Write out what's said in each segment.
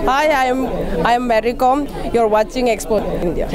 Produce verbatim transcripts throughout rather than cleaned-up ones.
Hi, I am I am Mary Com. You're watching Expo India.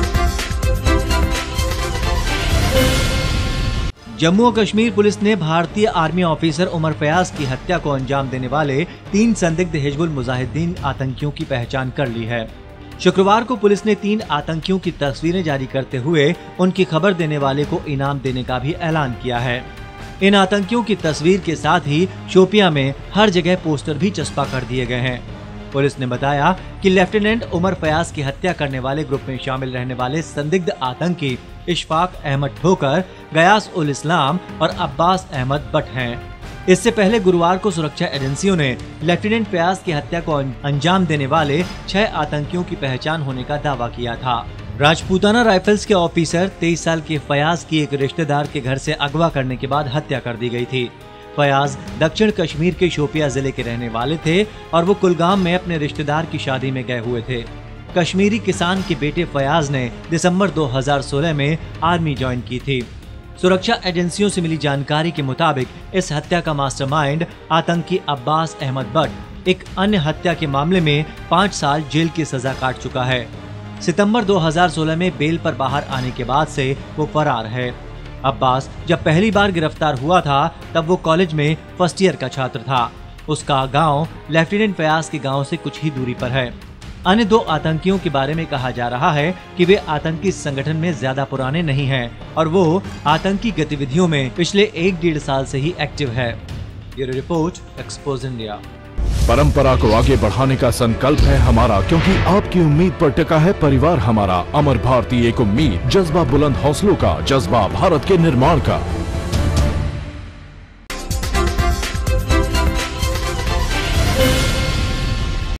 Jammu और Kashmir police ने भारतीय army officer Umar Fayaz की हत्या को अंजाम देने वाले तीन संदिग्ध हिजबुल मुजाहिदीन आतंकियों की पहचान कर ली है। शुक्रवार को पुलिस ने तीन आतंकियों की तस्वीरें जारी करते हुए उनकी खबर देने वाले को इनाम देने का भी ऐलान किया है। इन आतंकियों की तस्वीर के साथ ही शोपियां में हर जगह पोस्टर भी चस्पा कर दिए गए हैं। पुलिस ने बताया कि लेफ्टिनेंट उमर फयाज की हत्या करने वाले ग्रुप में शामिल रहने वाले संदिग्ध आतंकी इशफाक अहमद ठोकर, गयास उल इस्लाम और अब्बास अहमद बट हैं। इससे पहले गुरुवार को सुरक्षा एजेंसियों ने लेफ्टिनेंट फयाज की हत्या को अंजाम देने वाले छह आतंकियों की पहचान होने का दावा किया था। राजपूताना राइफल्स के ऑफिसर तेईस साल के फयाज की एक रिश्तेदार के घर से अगवा करने के बाद हत्या कर दी गई थी। फयाज दक्षिण कश्मीर के शोपियां जिले के रहने वाले थे और वो कुलगाम में अपने रिश्तेदार की शादी में गए हुए थे। कश्मीरी किसान के बेटे फयाज ने दिसंबर दो हज़ार सोलह में आर्मी ज्वाइन की थी। सुरक्षा एजेंसियों से मिली जानकारी के मुताबिक इस हत्या का मास्टरमाइंड आतंकी अब्बास अहमद बट एक अन्य हत्या के मामले में पाँच साल जेल की सजा काट चुका है। सितंबर दो हज़ार सोलह में बेल पर बाहर आने के बाद से वो फरार है। अब्बास जब पहली बार गिरफ्तार हुआ था तब वो कॉलेज में फर्स्ट ईयर का छात्र था। उसका गांव लेफ्टिनेंट फयाज के गांव से कुछ ही दूरी पर है। अन्य दो आतंकियों के बारे में कहा जा रहा है कि वे आतंकी संगठन में ज्यादा पुराने नहीं हैं और वो आतंकी गतिविधियों में पिछले एक डेढ़ साल से ही एक्टिव है। ये रिपोर्ट एक्सपोज इंडिया। परंपरा को आगे बढ़ाने का संकल्प है हमारा, क्योंकि आपकी उम्मीद पर टिका है परिवार हमारा। अमर भारती एक उम्मीद, जज्बा बुलंद हौसलों का, जज्बा भारत के निर्माण का।